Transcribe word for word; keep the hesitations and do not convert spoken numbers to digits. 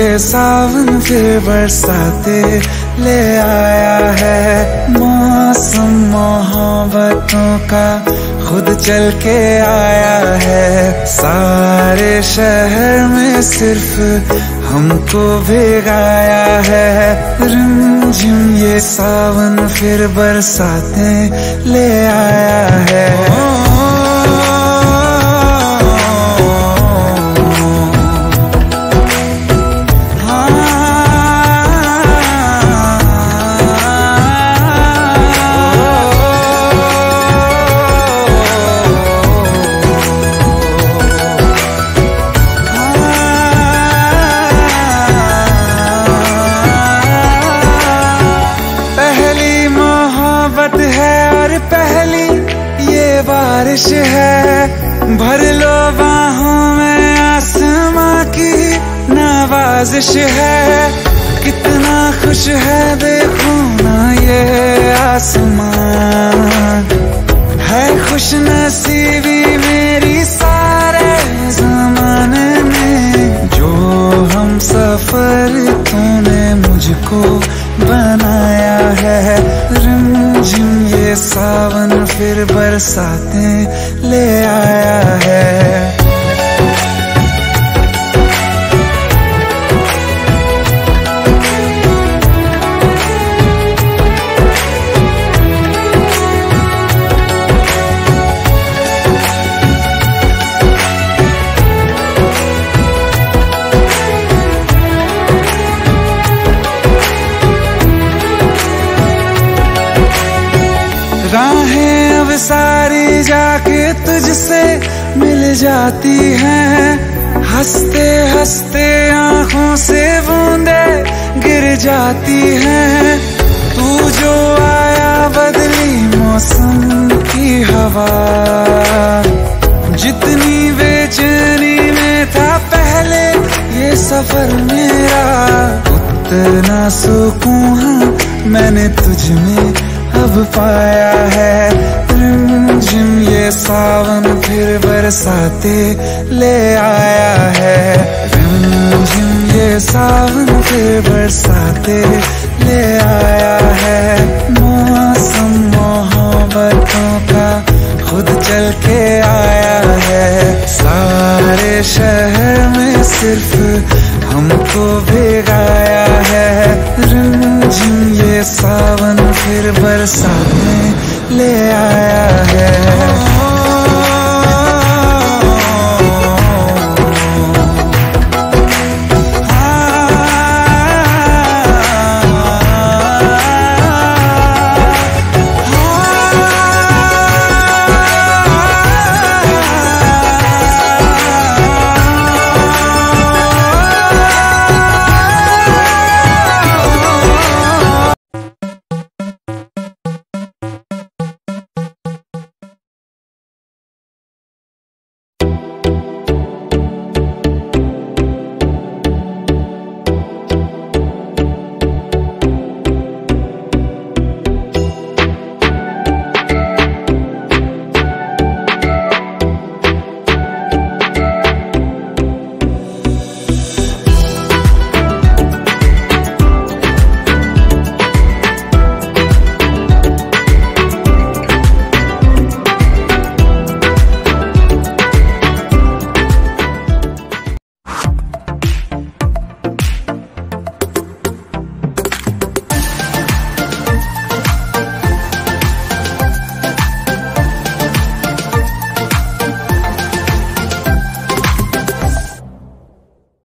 ये सावन फिर बरसाते ले आया है। मौसम मोहब्बतों का खुद चल के आया है। सारे शहर में सिर्फ हमको भिगाया है। रिमझिम ये सावन फिर बरसाते ले आया है। है और पहली ये बारिश है। भर लो बाहों में आसमां की नवाजिश है। कितना खुश है देखो ना ये आसमान। है खुश नसीबी मेरी सारे ज़माने में। जो हम सफर तूने मुझको बनाया है। रिमझिम ये सावन फिर बरसाते ले आया है। राहें अब सारी जाके तुझसे मिल जाती हैं। हंसते हंसते आंखों से बूंदे गिर जाती हैं। तू जो आया बदली मौसम की हवा। जितनी बेचैनी में था पहले ये सफर मेरा, उतना सुकून मैंने तुझ में अब पाया है। रिमझिम ये सावन फिर बरसाते ले आया है। रिमझिम ये सावन फिर बरसाते ले आया है। मौसम मोहब्बतों का खुद चल के आया है। सारे शहर में सिर्फ हमको भिगाया है। रिमझिम ये सावन फिर बरसाते ले आया